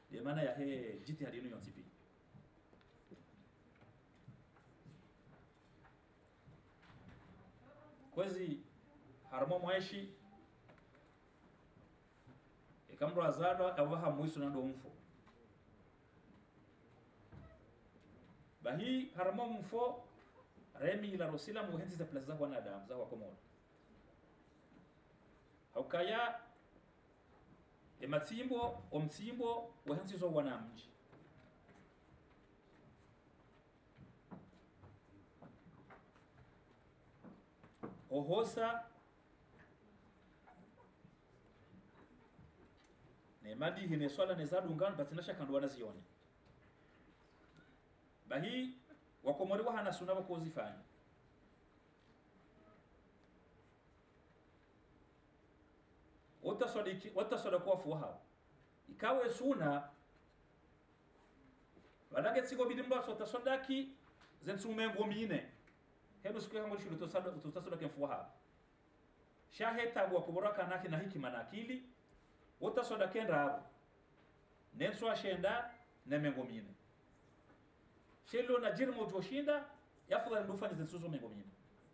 de maana ya he jitihadi yenu yonsipi kwezi harmo mweshi ikamro azada abaha muisu na domfo bahi harmo mfo remi ila rosila muhenzi za plaza za wanadamu za wakomodo haukaya ematsimbo omtsimbo wahenzi zo wanamji ohosa ne madi hine swala ne zadungana batinasha kandwana zione bahi wakomori wa hana sunaba kozifanya otaswada kwa fuha ikawe suna balage tsigo bidimba so tasodaki zensumengo mine helo siku yangu shulu totasada kemfuha shaheta bwa kuboraka naki na hikima na akili otasoda kenda hapo nenso ashenda na mengo mine shelo na jirmo joshinda yafudha ndufani zensuzo mengo mine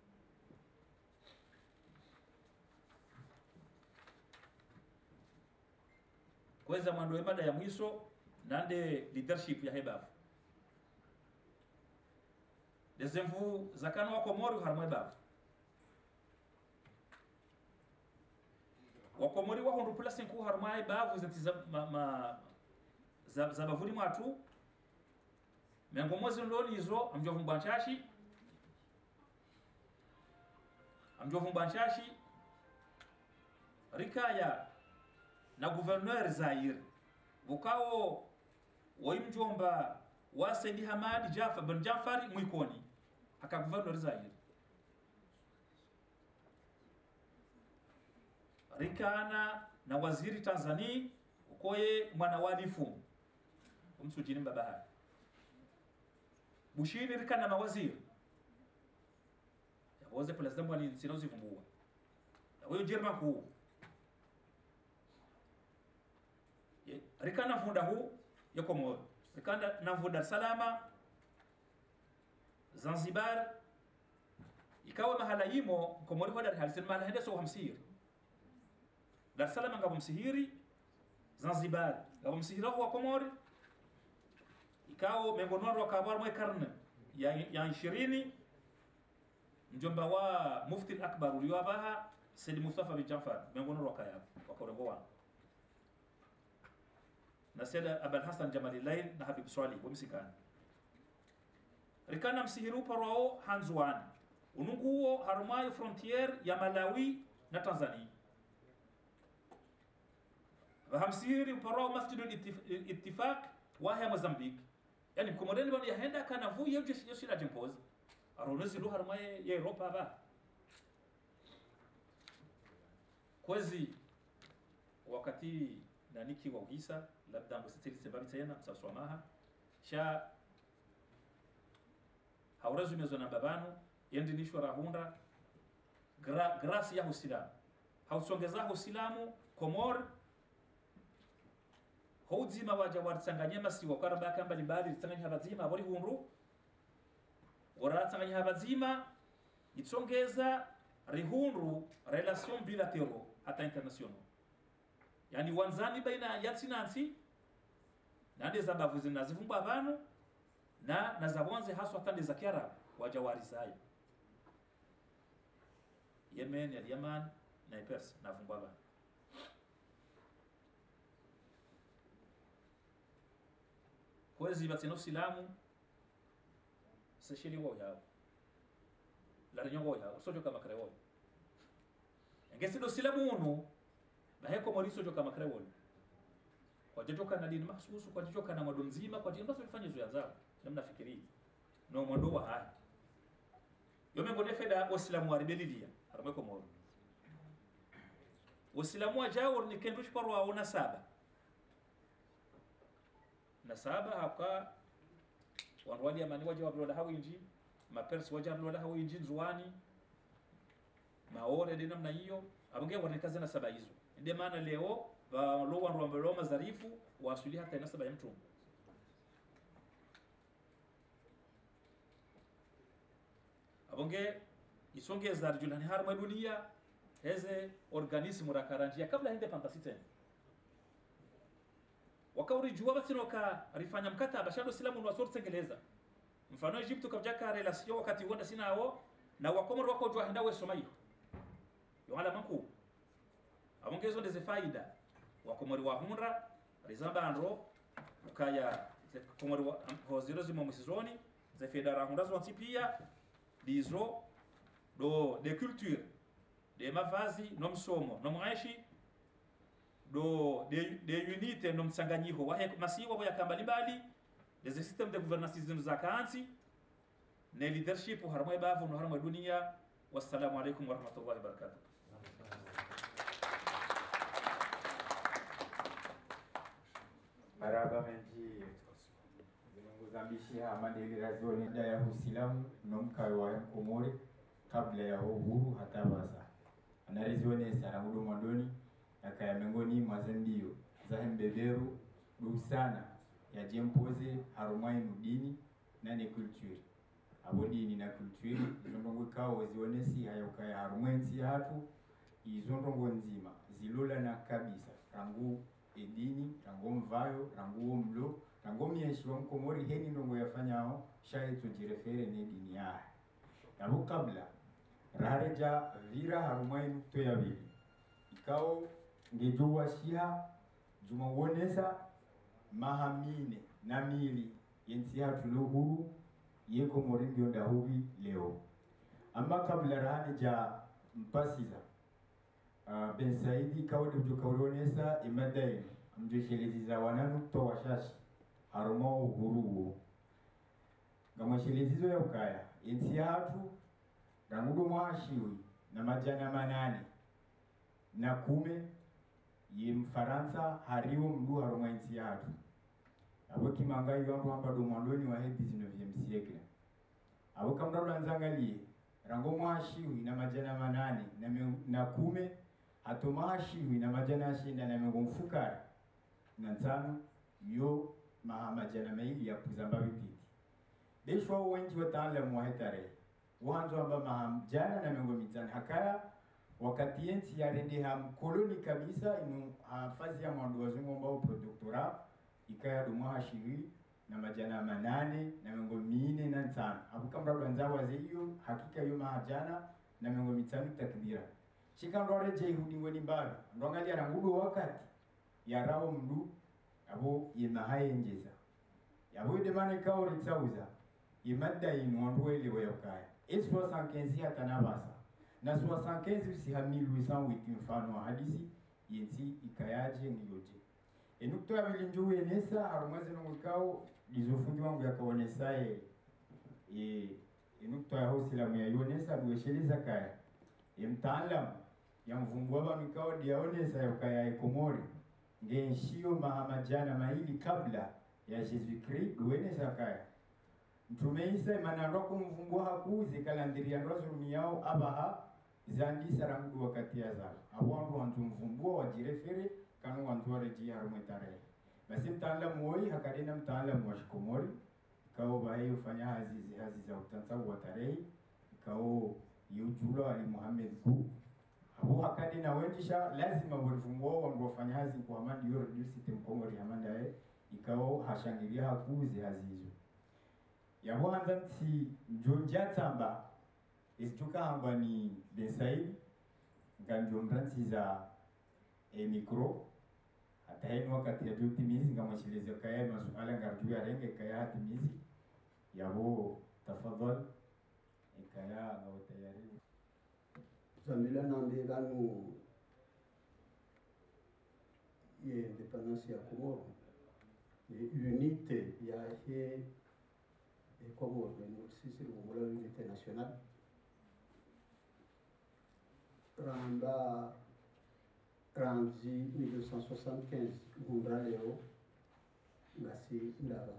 kweza mwando emada ya mwiso nande leadership ya hebafu dezemvu zakano wako mori harmwe bafu wako mori wa hundu plus nku harmwe bafu zentiza za bavuni mwatu mengo mozi ndoni izo amjovu mbanchashi rikaya na gouverneur Zaire bukao waimjomba wa Saidi Hamad Jafar bin Jafari mwikoni aka gouverneur Zaire rikana na waziri Tanzania ukoye mwana walifu umsujini mbabaha bushini rikana mawaziri yawoze president wali sinozi vumbua huyo Jerman kuu rikana funda huu yako moyo rikana na funda salama Zanzibar ikawa mahala yimo komori kwa Dar halisema mahala hende so hamsiri Dar es Salaam ngabo msihiri Zanzibar ngabo msihiri kwa Komori ikawa mengonoro wakabar mwe karne ya 20 mjomba wa mufti al-akbar uliwabaha Said Mustafa bin Jafar mengonoro wakaya wakarongoa na Said Abul Hassan Jamalilain na Habib Swali wamsikana rikana msihiru parao Hanzwan ununguo harumayo frontier ya Malawi na Tanzania wahamsiri parao Masjidul Ittifaq wa ya Mozambique yani mkomodeni bado yaenda kana vu yoshi la jimpozi aronezi lo harumaye ya Europa ba kwezi wakati na niki wa uhisa labda mbositiri sababu tena msaswamaha sha haurazu mezo na babano yendi nishwa rahunda grasi ya Uislamu hausongeza Uislamu Komor hodzima waja watsanganya masi wakaraba kamba libali tsanganya habazima bori hunru tsanganya habazima itsongeza rihunru relation bilateral hata international yani wanzani baina ya tsinansi nande zabavu zinazivumba abantu na zabonze haswa tande za Kiarabu waja warisaya Yemen ya Yaman na Pers na vumba abantu kwezi batino silamu seshili wo yao la nyongo yao sojo kama krewo ngesi do silamu uno baheko moriso jo kama krewo kwa jojoka na dini mahsusu kwa jojoka na mwado mzima kwa jimba tulifanya zoea zao namna fikiri no mwado wa haya yomengo nefeda wasilamu waribelilia harameko moro wasilamu wajao ni kendush parwa ona saba na saba haka wanwali ya mani waja wablola hawi inji mapersi waja wablola hawi inji nzuwani maore de namna hiyo abunge wanekaza na saba hizo ndio maana leo ba lo wandu ambalo mazarifu wasuli hata inasaba ya mtu abonge isonge za julani harma dunia heze organismu rakaranjia kabla hinde fantasite wakauri juwa basi noka rifanya mkataba shado silamu wa sorte tengeleza mfano Egypto kabjaka relation wakati wonda sinao na wakomoro wako jua hindawe somayo yongala manku abongezo ndeze faida wakomori wa hunra rizamba andro ukaya komori wa hoziro zimo musizoni ze fedara hunra zo antipia dizo do de culture de mavazi no msomo no maishi do de unite no msanganyiho wa masiwa wa yakambali des systèmes de gouvernance zinu za kansi ne leadership harmo bavu no harmo dunia. Wassalamu alaikum warahmatullahi wabarakatuh. Maraba menji zilongozambishi amadeli razoni da ya Uislamu nomkayo wa Komori kabla ya uhuru hata basa anarizone sana huduma doni akaya mengoni mazendio zahembeberu dusana ya jempoze harumainu dini na ne culture abo dini na culture zondongo kao zionesi hayokaya harumwensi hatu izondongo nzima zilola na kabisa rangu edini rango mvayo rango mlo rango mieshi wa Mkomori heni ndongo yafanyao shaye tujirefere ne dini yae abo kabla rareja vira harumainu to ya bili ikao ngejuwa shia juma wonesa mahamine na mili yensi hatu luhuru ye Komori ndio ndahubi leo ama kabla rareja mpasiza Ben Saidi kawde mjokawronesa imadai mjoshelezi wananu to washashi harumo uhuru ngamweshelezizo ya ukaya yensi hatu rangudo mwashiwi na majana manane na kume ye Mfaransa hariwo mdu harumo yensi hatu abo kimangai wangu amba do mwandoni wa 19e siècle abo kamrado anzangalie rango mwashiwi na majana manane na kume hatomashiwi na majana shinda na mfukara na tano yo majana maili ya kuzamba vititi deshwa wengi wataalamu wa hetare wanzo amba mahamjana na mengo mitani hakaya wakati yensi ya rende koloni kabisa inu fazi ya mwandu wazungu ambao pro-doctorat ikaya dumahashiwi na majana manane na mengo mine na tano abukamra wanzawa zeyo hakika yo mahajana na mengo mitani takbira shikandore je hudingweni mbaro ndongali arangudo wakati ya rawo mdu abo yemahaye njeza yabo demane kawo ritsauza yemadda inwandwele wayokaya es 75 atanabasa na 75 usiha 1808 mfano wa hadisi yensi ikayaje ngiyoje enukto ya bilinjuwe nesa harumwaze nongukao dizofundi wangu yakaonesaye enukto ya hosilamu ya yonesa duwesheleza kaya mtaalamu ya mvumbua banu kao diaonesa yokaya Komori ngenshio mahamajana maili kabla ya Jesus Christ duenesa kaya Mtume Isa manaroko mvumbua hakuze kalandiria ndozurumi yao abaha zandi sarangu wakati ya zala awandu wantu mvumbua wajirefere kanu wantu wareji harumwetare basi mtaalamu woi hakadena mtaalamu wa Komori kao bae ufanya hazi za utansa wa tarehi kao yujula ali Muhammad ku abo hakadi na wenjisha lazima walifunguo wangu wafanya hazi kwa amandi yoro dusite Mkomori amanda ikao hashangiria hakuze hazi hizo yabo hanzanti njonja tamba istuka hamba ni Ben Said nganjo mranti za micro hata hino wakati ya tutimizi ngamwashilezio kaya masuala ngarju ya renge kaya hatimizi yabo tafadhal ikaya ngawo tayari Zamila nambe ganu ye independence ya Komoro ye unité ya he Komoro no sisi ngola unité nationale Ranzi 1975 Gundra leo ngasi ndaba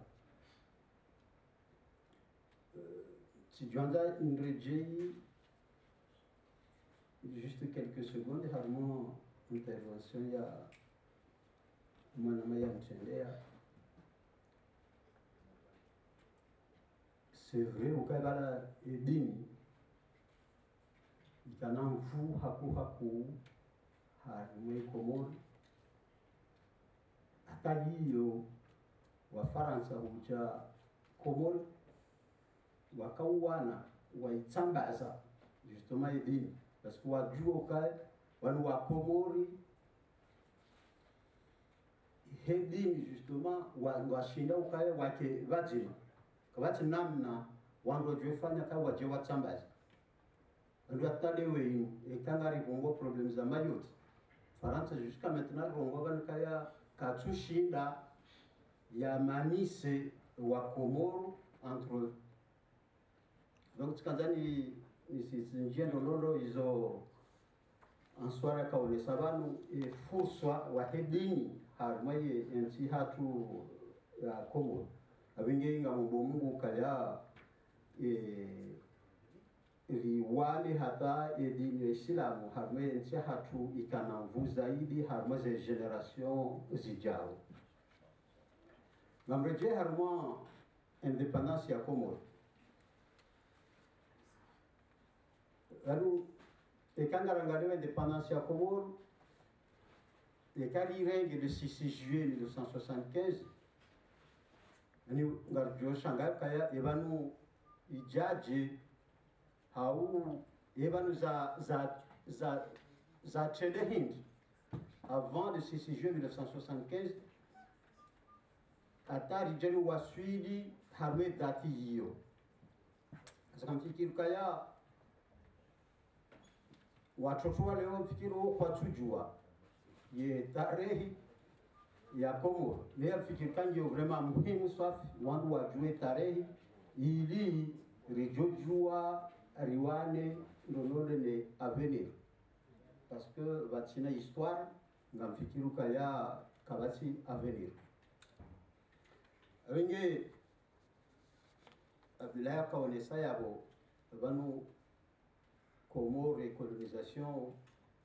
Tidjanda Ndrejei juste quelques secondes harmo intervention ya mwana maya mtendea c'est vrai ukabala edini ikana mfu haku harimwe Komori hata hiyo Wafaransa huja Komori wakauana waitsambaza justement edini parce que wajua ukae wanu wa Komori hedini justement washinda ukae wake vajima kabati namna wandu wajefanya ka waje watsambaza ndio atalewe ekangari bongo problem za mayot Faransa jusqu'à maintenant bongo bana kaya katushinda ya manise wa Komoro entre donc tukanzani ni lolo izo answara kaonesa banu fursa wa hedini harmaye nchi hatu ya Komoro abinge ngambo Mungu kaya riwale hata edini ya Islamu harmaye nchi hatu ikanamvu zaidi harmaze generation zijao ngamreje harma independance ya Komoro lalu ekangarangalewa indépendance ya Komoro ekali règle le 6 juillet 1975 ani ngarjo shanga kaya ebanu ijaji hau ebanu za trade hind avant le 6 juillet 1975 atari jeli waswidi harme dati hiyo asakamfikiri kaya watoto wale wafikiri kwa tujua ye tarehi ya Komoro ne yafikiri kanjo vraiment muhimu safi wandu wajue tarehi ili rijojua riwane ndolole ne avenir parce que batina histoire ngamfikiri kaya kabati avenir awenge abila kaonesa yabo banu Komoro et colonisation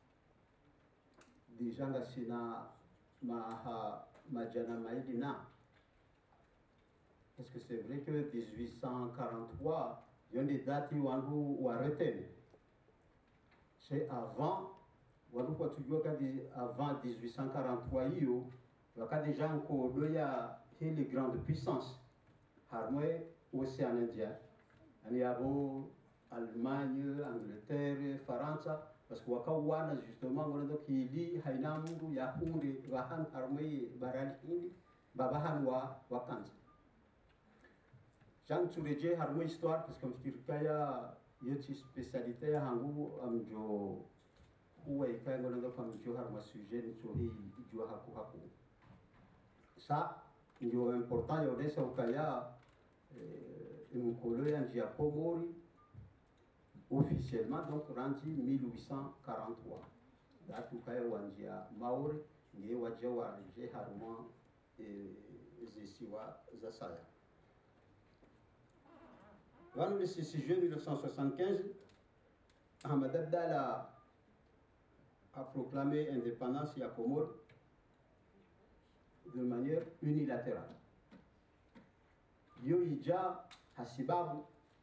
déjà ngasina majana maidina est-ce que c'est vrai que 1843 il y a des dates où on arrêté c'est avant wandu kwa tujua kadi avant 1843 hiyo wakati déjà encore il y a les grandes puissances harmwe océan Indien ani abo Allemagne, Angleterre, Faransa parce que wakawana justement ngondo kili haina mundu ya hunde wahan armee barani hindi babahan wa wakanza Jean tureje harmo histoire parce que mfikirikaya yeti spécialité hangu amjo huwa ikaya ngondo kwa mjo harma sujet ncho hii jua haku ça ndio important yodesa ukaya mkolo ya njia Komori officiellement donc rendu 1843 date ukaya wanjia Maori nge waje warije haruma zisiwa za saya le 6 juillet 1975 Ahmed Abdallah a proclamé l'indépendance ya Comores de manière unilatérale yo ija hasibabu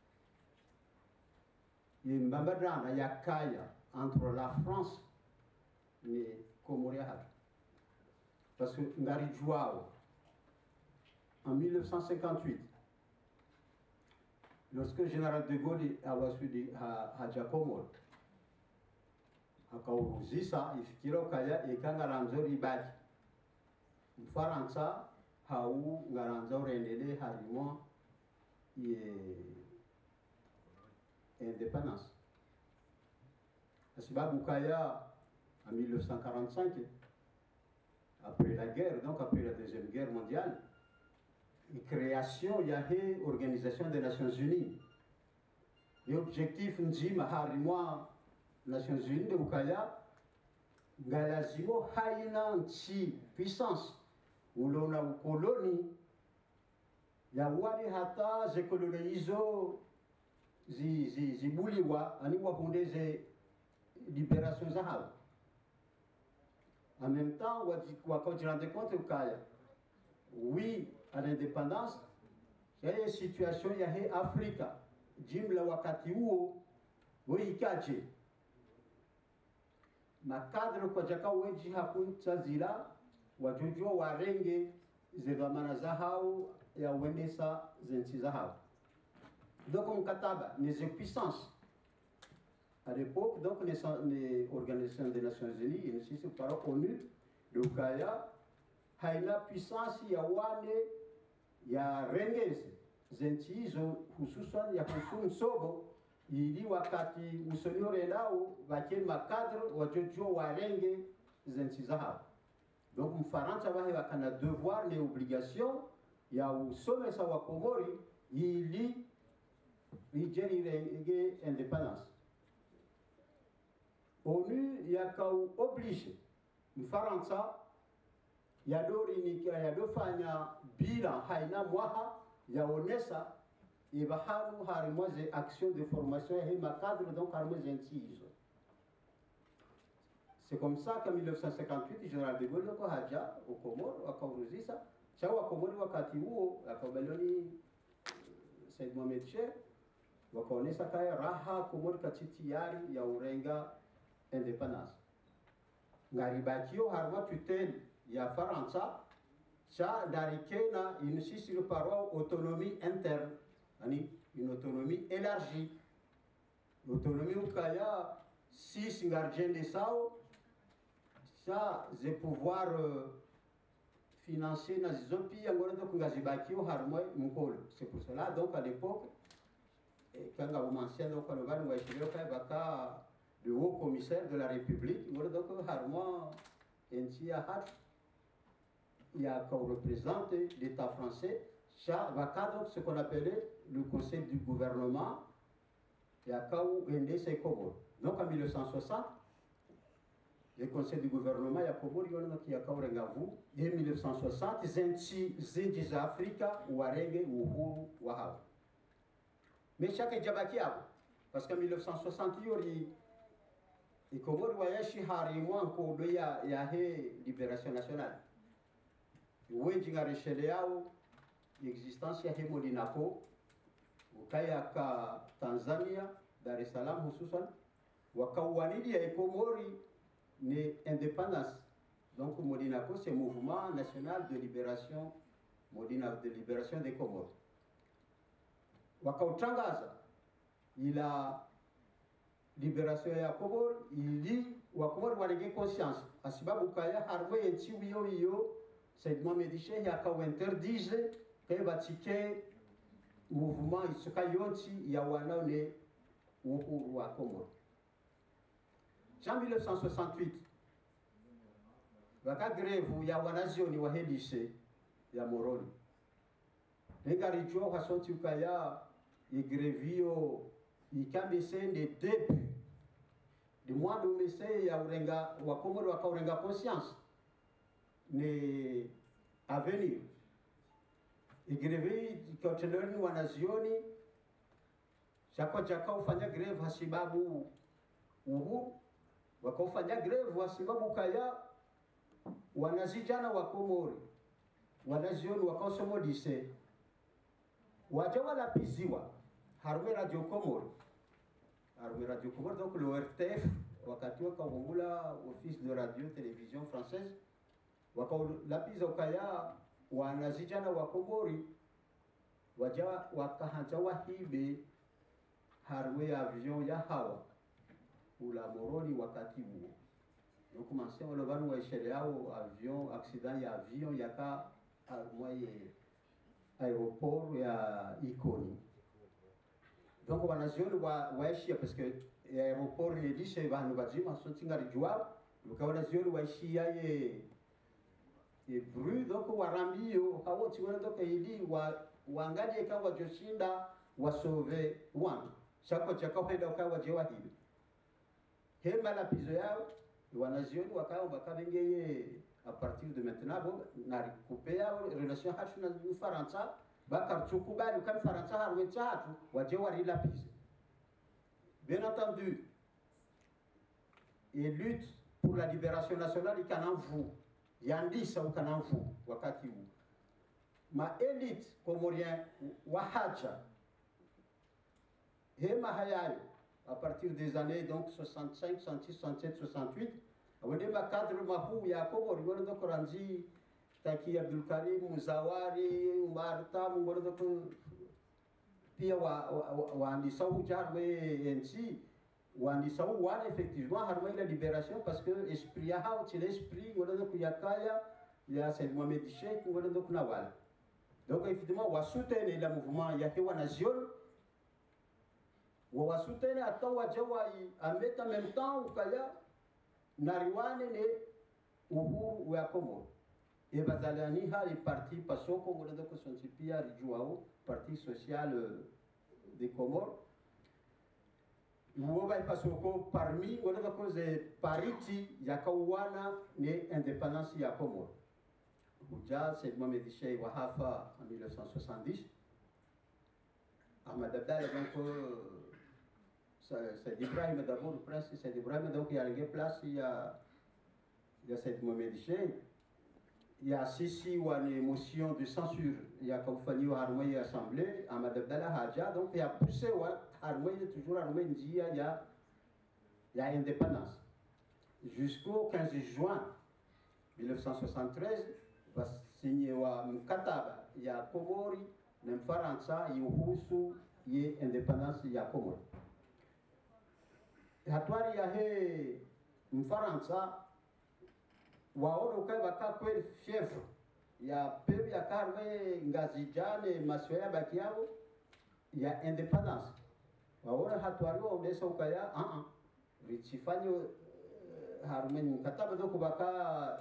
yembambadana ya kaya entre la France et Comorias parce que ngari Joao en 1958 lorsque le général de Gaulle a reçu à Comores akauruzisa ifikira kaya ikangaranzo ibaki Mfaransa hau ngaranzo rendele harimo indépendance. Sababu kaya en 1945 après la guerre, donc après la deuxième guerre mondiale, la création il y a une organisation des Nations Unies. L'objectif njima harimo Nations Unies de ukaya galazimo haina nchi puissance ulona ukoloni ya wale hata zekolonizo zibuliwa ani wapondeze liberation za hao En même temps, quand tu rends compte que oui, à l'indépendance, il y a une situation, il y a Afrika, jimla wakati huo, ikaje. Makadro kwa jaka weji hakuntazila, wajujua warenge zedhamana za hao ya uendesa zensi za hao. Donc mkataba, les puissances. À l'époque, donc, les organisations des Nations Unies, ici par ONU, le Kaya, haina puissance ya wane ya rengezi zentizo hususan ya kusum sobo ili wakati usoniore lao wake makadre wajojua warenge zenti zahao. Donc mfaransa wahe wakana devoir ne obligation ya usome sa wakomori ili ijeri renge independance. ONU yakau oblige mfaransa yadofanya bila haina mwaha yaonesa ibaharu harimoze action de formation ya hima cadre donc harimoze ntizo. C'est comme ça qu'en 1958 le général de Gaulle ko haja au Comores akauruzisa chawa Comores wakati huo akabalioni Said Mohamed Sheikh wakaonesa kaya raha Comores katiti yari ya urenga indépendance. Ngaribakio harwa tutelle ya Faransa cha darikena insiste sur parole autonomie interne, une autonomie élargie. L'autonomie ukaya si singarjen de sao ça ze pouvoir financer na zizopi angora donc ngazibakio harwa mkolo. C'est pour cela donc à l'époque quand on mentionne donc le ban wa shiro ka baka le haut commissaire de la République ngora donc harwa entia hat il y a comme représente l'État français, ça va cadre ce qu'on appelait le Conseil du gouvernement, il y a Kaou Ende c'est Comores. Donc en 1960, le Conseil du gouvernement, il y a Comores, il y a Kaou Rengavu, et en 1960, Zendis Afrika, Ouarenge, Uhuru, Wahab. Mais chaque Djabaki a, parce qu'en 1960, il y a Comores, il y a Harimou, encore il y a Libération nationale. Wengi ngareshele yao existence ya Hemodinako ukaya ka Tanzania Dar es Salaam hususan wakauanidi ya Komori ni indépendance. Donc Modinako c'est mouvement national de libération de libération des Comores. Wakautangaza ila libération ya Komori ili wakomori wanenge conscience asibabu kaya harwe nchi wiyo Said Mohamed Sheikh akawinterdise que batike mouvement isukayonti ya wanaone uhuru wa Komoro. En 1968 waka greve ya wanazioni wa hedise ya Moroni. Nengarijua hasonti ukaya igrevio ikambese de début de mois de messe ya urenga wa Komoro wakaurenga conscience ni avenir igrevi ikoteloni wanazioni chaka ufanya greve hasibabu uhuru wakofanya greve hasibabu kaya wanazijana wa Komori wanazioni wakaosomo dise wajawa lapiziwa harume radio Komori donc le RTF wakati wakavungula office de radio télévision française wakalapiza ukaya wanazijana wa Komori waja wakahanja wahibe harwe avion ya hawa ula Moroni wakati huo. Donc commencer on le va nous échelle yao avion accident ya avion yaka moye aéroport ya Ikoni. Donc wanazioni waishia parce que aéroport ni dishe banu bajima sotinga rijua wanazioni waishia ye et bruit donc warambio hawo tiwana donc ili wangaje kawa joshinda wa sauver one chako chako henda ukawa jewa hivi hema la pizo yao wanazioni wakawa bakabengeye à partir de maintenant bon na recouper relation hatu na Faransa bakarchukubali comme Faransa harwe hatu wajewa rila pizo. Bien entendu, il lutte pour la libération nationale ikanamvu yandisa ukanamvu wakati huu ma elite comorien wa haja hema hayayo à partir des années donc 65, 66, 67, 68 awende ma cadre mahu ya Komori wale do koranzi taki Abdul Karim Muzawari Umarta wale do pia waandisa ujarwe NC waandisa wana effectivement harma la libération parce que esprit ya hao c'est l'esprit wale do kuyakaya ya Said Mohamed Sheikh wale do kunawala donc évidemment wa soutenir le mouvement ya hewa nation wa soutenir atawa jawai ameta même temps ukaya nariwane ne uhuru wa Komoro e bazaliani hali parti pasoko ngolendo ko sontipia rijuao parti social des Comores uoba pasoko parmi ngolendo ko ze pariti yakawana ne indépendance ya Komoro Bouja c'est Mohamed Cheikh Wahafa en 1970 Ahmad Abdallah donc c'est Ibrahim d'abord le prince c'est Ibrahim donc il y a une place il y a cette Mohamed Cheikh il y a sisi ou une motion de censure il y a comme Fanny Harmoy assemblée Ahmad Abdallah Hadja donc il y a poussé Harmoy toujours Harmoy dit il y a indépendance jusqu'au 15 juin 1973 va signer wa mkataba ya Komori na Mfaransa yuhusu ye independence ya Komori hatwari ya he Mfaransa waona ukaba kweli fievre ya pepe ya karwe ngazijane maswaya baki yao ya independence waona hatwari waonesa ukaya richifanyo harumen mkataba doko baka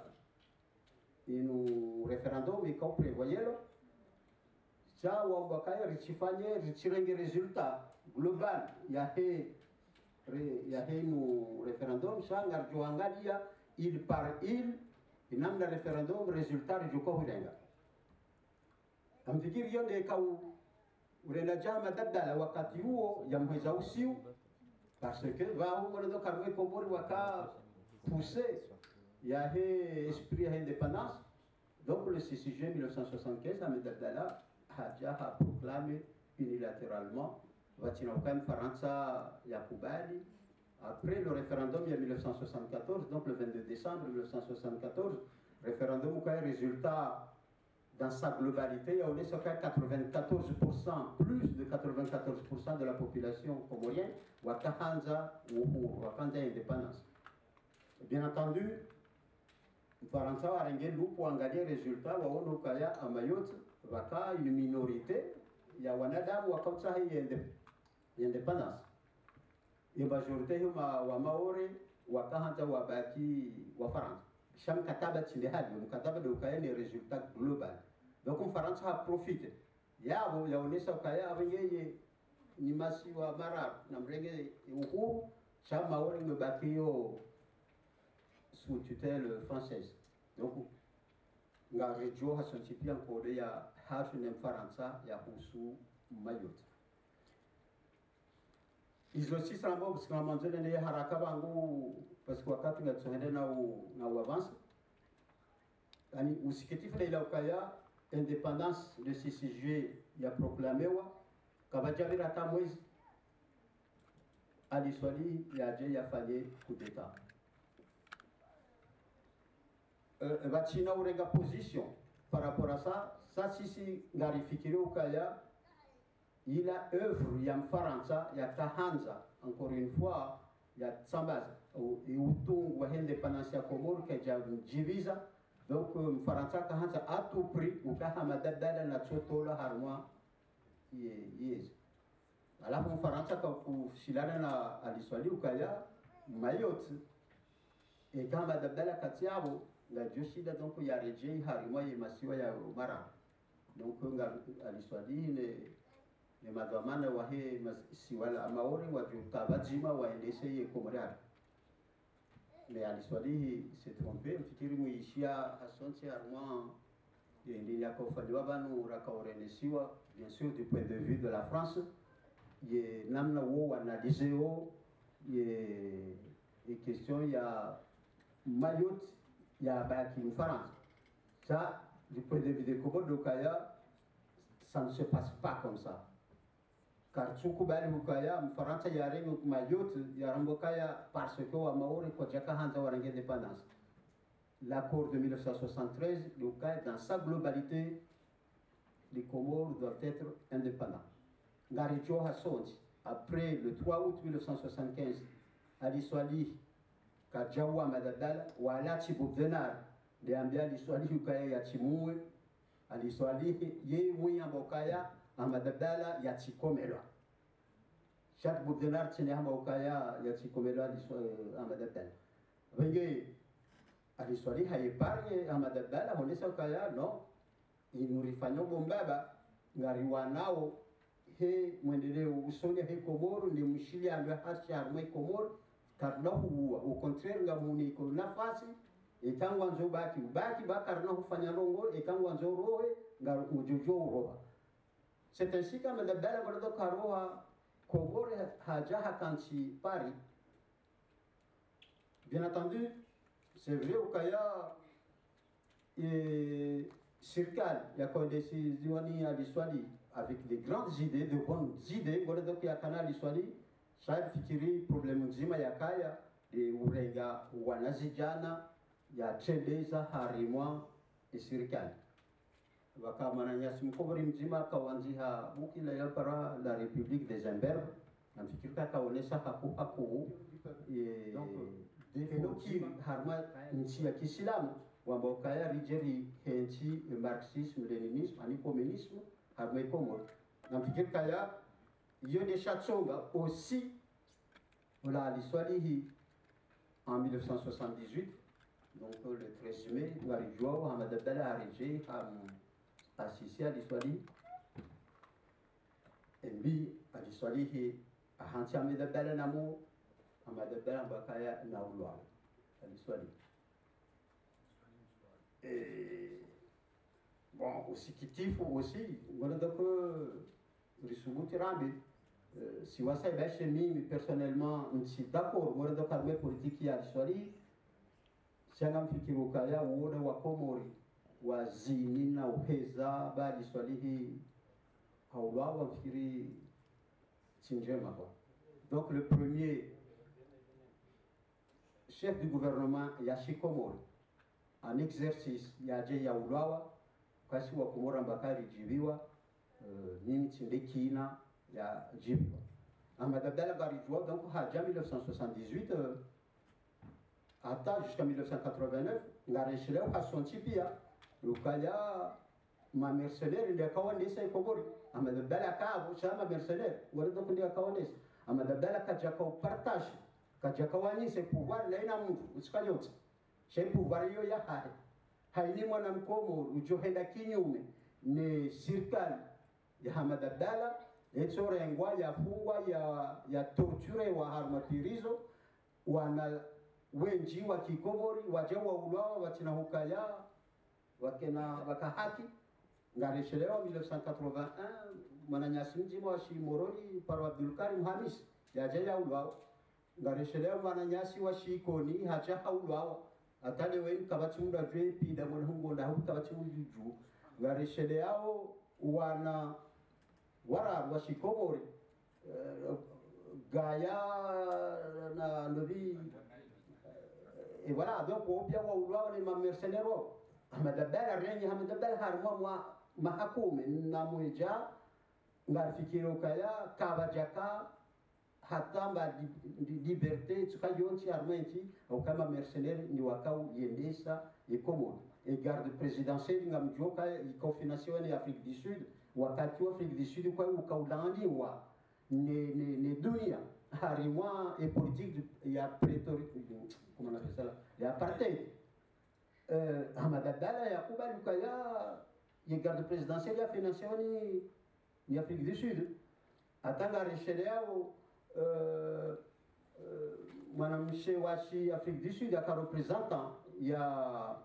inu referendum iko prevoyelo cha wambakaya richifanye richirenge resultat global ya he nu referendum cha ngarjoangalia il par il inamna referendum resultat rijuko hulenga amfikiri yonde kau urela jama dadala wakati huo ya mweza usiu parce que va huko karwe Komori waka pousser il y a esprit d'indépendance. Donc le 6 juin 1975, Ahmed Abdallah a proclamé unilatéralement Vatinokam Faransa Yakubali. Après le référendum, il y a 1974, donc le 22 décembre 1974, référendum qui a résultat dans sa globalité, il y a 94%, plus de 94% de la population comorienne, Wakahanza ou Wakanda indépendance. Bien entendu, Faransa warenge lupo angalia resultat waona ukaya amayot waka une minorité ya wanadamu wakautsa hii independence ya majorité huma wa Maori wakahanta wabaki wa Faransa sham kataba tinde hadi mkataba de ukaya ni resultat global donc Faransa ha profite yabo yaonesha ukaya abengeye ni masi wa marab na mrenge uhuru sham Maori mbaki yo sous tutelle française. Donc, nga rejo hasontipi encore ya hashu nem Faransa ya husu Mayotte. Izo si sambo parce que manzele ne haraka bangu parce que wakati ngatsende na avance. Yani usikitif ile ukaya indépendance le 6 juillet ya proclamewa kabajabira ta mwezi aliswali ya je yafanye coup d'état. Vachina urega position par rapport à ça sisi ngarifikiri ukaya ila œuvre ya Mfaransa ya Kahanza encore une fois ya Tsambaza utungu wa indépendance ya Komoro kaja mjibiza donc Mfaransa Kahanza à tout prix ukahama dadala na chotola harmwa yes alafu Mfaransa kwa kushilana na aliswali ukaya Mayotte et kama dadala kati yao la joshida donc ya reje harimo ye masiwa ya mara donc aliswali ne madhamana wa he siwala Maori wa jutabajima waendeshe ye Komoriani mais aliswali s'est trompé mfikiri muishia asonti harmo ndi yakofanywa banu rakaorenesiwa bien sûr du point de vue de la France ye namna wo analyseo ye question ya Mayotte ya baki Mfaransa. Ça, du point de vue des Comores de Kaya, ça ne se passe pas comme ça. Car Tsukubali Mukaya, Mfaransa ya rengo Mayotte, ya Rambokaya parce que wa Maori kwa jaka hanza warange indépendance. L'accord de 1973, le cas dans sa globalité, les Comores doivent être indépendants. Ngaricho Hassonti, après le 3 août 1975, Ali Swali, Kajawa Madadala, Wala Chibubdenar, les Ambia Ali Swali Ukaya Yachimue, Ali Swali, Ye Muyambokaya, Amadadala Yachikomela. Chaque Bubdenar Tsinehama Ukaya Yachikomela, Amadadala. Voyez, Ali Swali a épargné Amadadala, on est Ukaya, non, il nous rifanyo Bombaba, Ngariwanao. He mwendeleo usoni he Komoro ni mshili ambaye hasi armwe Komoro karna huwa au contraire ngamuni ko nafasi etangwa nzo baki bakarna hufanya rongo etangwa nzo rohe ngar ujojo roha. C'est ainsi que madabala gordo karoha Komoro haja hakanchi Paris. Bien entendu, c'est vrai au kaya et Sirkal ya ko décision à l'histoire avec des grandes idées, de bonnes idées, donc il y a canal Iswali, ça fikiri problème nzima ya kaya, de urenga wanazijana, ya cheleza harimwa isirikali. Waka mananyasi mkobori mzima kawanziha buki la yapara la République des Imberbes, na fikiri kaonesha haku défenki harma nchi ya Kiislamu wamba kaya rijeri henchi marxisme, leninisme, ani communisme. Nafikiri kaya Yone Chatsonga aussi voilà l'histoire en 1978 donc le 13 mai Ngarijo Hamad Abdallah Arije a assisté à l'histoire et puis à l'histoire a Hanti Hamad Abdallah Namo Hamad Abdallah Bakaya Naoulwa à l'histoire et bon, aussi kitif aussi, voilà donc Risubuti Rambi. Si vous savez, chez moi, personnellement, je suis d'accord. Voilà donc la politique qui a l'histoire. Si on a fait au Kaya, ou on a Komori, ou à Zinina, ou Heza, bah l'histoire qui a ou là, on fait Tsinjema. Donc le premier chef du gouvernement, Yashi Komori, en exercice, Yaje Yaoulawa. Kasi wa Komoro Mbakari jibiwa mimi tsinde kina ya jibiwa Hamad Abdallah Garijwa donc haja 1978 ata jusqu'à 1989 ngareshelewa hasonti pia ukaya ma mercenaire ndio kawanesa Komoro Hamad Abdallah kabo chama mercenaire wale donc ndio kawanesa Hamad Abdallah kaja ka partage kaja kawanyise pouvoir laina mtu usikalioti chez pouvoir hiyo ya hai haini mwana mkomo ujohenda kinyume ni sirkali ya Hamad Abdallah etorengwa ya fungwa ya torture wa harmapirizo wana wenji wa Kikomori wajewa ulawa watina hukaya wakena wakahaki ngareshelewa 1981 mwananyasi mjima wa Shimoroni para Abdul Karim Hamis ya jaya ulawa ngareshelewa mwananyasi wa Shikoni haja ulawa atale wen kabachunda drepi da mwanhungo nda hu kabachunda juju ngareshele yao wana wara wa Shikomori gaya na lobi et voilà donc au bien wa ulwa ni ma mercenaires Hamad Abdallah renyi Hamad Abdallah harma mahakume na muja ngarfikiro kaya kabajaka hatamba liberté tukayonchi armenti au kama mercenaire ni wakau yendesa ikomo et garde présidentielle ngamjoka ikofination ni Afrique du Sud wakati wa Afrique du Sud kwa ukaulandi wa ne dunia harimwa et politique ya prétorique comment on appelle ça là ya apartheid Hamad Abdallah yakubali kaya ye garde présidentielle ya fination ni Afrique du Sud atanga resheleo mwanamshe washi Afrique du Sud aka représentant il a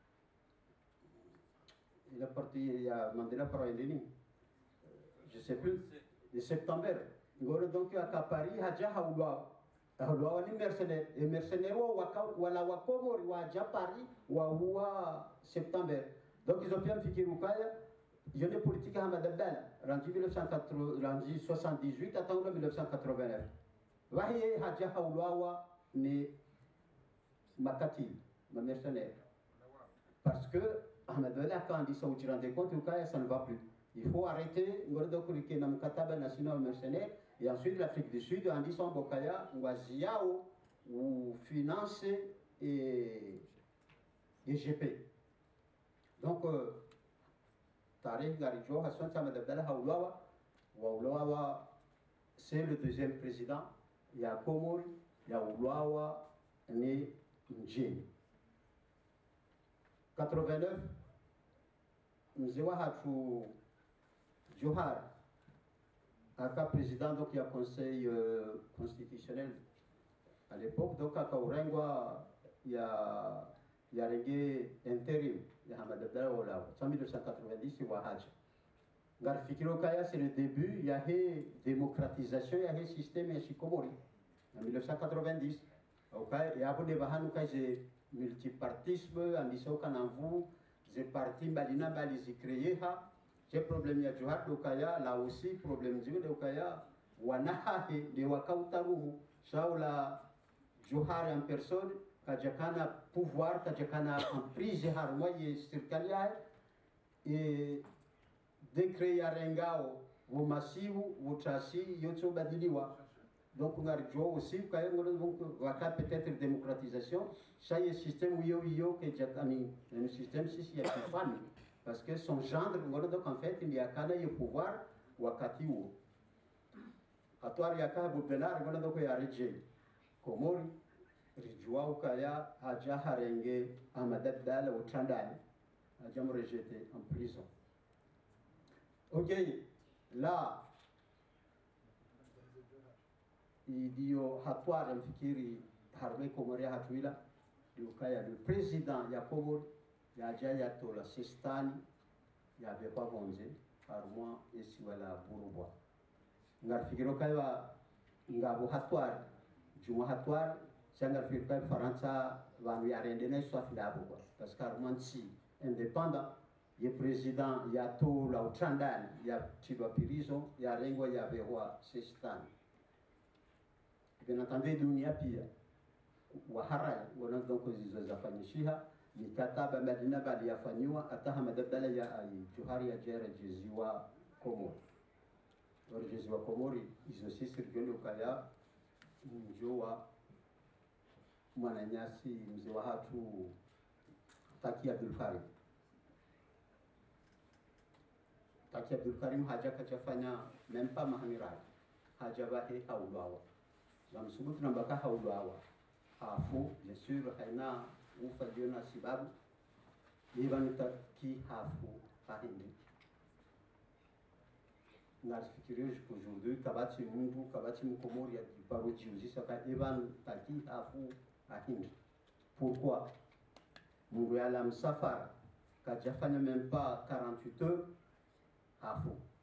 parti ya Mandela par Indeni je sais plus de septembre ngoro donc aka Paris haja haulwa Hauloawa ni mercenaire. Et mercenaires wala wa Komori wa Paris wa septembre. Donc ils ont bien fait Kirukaya. Il y a des politiques à Hamad Abdallah, rendu 1978 à 1989. Wahiye Hadja Haouloawa ne Makati, ma mercenaire. Parce que Ahmed Abdallah, quand il dit ça, vous vous rendez compte, ça ne va plus. Il faut arrêter, Namkataba national mercenaire, et ensuite l'Afrique du Sud, en disant Bokaya, Ouaziao, ou finance et GP. Donc, Tarek Garijo, Hassan Ahmed Abdallah Haouloawa, c'est le deuxième président. Il y a Komori, il y a Haouloawa, né Ndjeni. 89, Mzewa Hatou Johar, aka président, donc il y a conseil constitutionnel à l'époque, donc à Kaurengwa, il y a réglé intérim, il y a Hamad Abdallah Ola, en 1990, il y a Hadj. Garfikiro Kaya, c'est le début, il y a une démocratisation, il y a un système à Chikomori, en 1990. Il y a un multipartisme, en disant qu'en vous, les partis Balina Balizi créés, j'ai problème ya Johar Dokaya, là aussi, problème de Dokaya, Wanaha, de Wakautaru, Shaula Johar en personne, Kajakana pouvoir, Kajakana en prise, Harmoye, Sirkalia, et décret Yarengao, Womasiu, Wochasi, Yotso Badiliwa. Donc on a aussi quand même peut-être démocratisation, ça y est système où il y a un système si il y a une femme parce que son gendre donc en fait il y a quand même pouvoir wakati où à toi il y a quand même belar donc il y a régé Komori rijwa ukaya haja harenge Ahmed Abdallah au Tchandani a jamais rejeté en prison. OK, là idio hatwara mfikiri harbe Komori hatwila ukaya le président ya Komori ya jaya tola sistani ya bepa bonze harmoi esi wala burubwa ngar fikiro kaya ngabo hatwara juma hatwara sangar fikiro kaya Faransa vanu ya rendene soif ndabo parce que harmansi indépendant le président ya tola utandani ya chidwa prison ya rengwa ya bewa sistani. Bien entendu, dunia pia waharai wana donc zilizofanyishiha mikataba Madina bali yafanywa hata Hamad Abdallah ya Johari ya jere jeziwa Komori. Or jeziwa Komori izo sisi rgendo kaya mjoa mwananyasi mzee wa hatu Taki Abdul Karim. Taki Abdul Karim haja kachafanya même pas mahamirai haja bahe Haouloawa. Dans ce nambaka Haouloawa hafu bien sûr haina ufaliona sababu ibanita ki hafu hahindi nasifikiria aujourd'hui kabati mundu kabati mkomori ya paroji uzisa ka iban taki hafu hahindi. Pourquoi mundu ya la msafara kajafanya même pas 48 heures hafu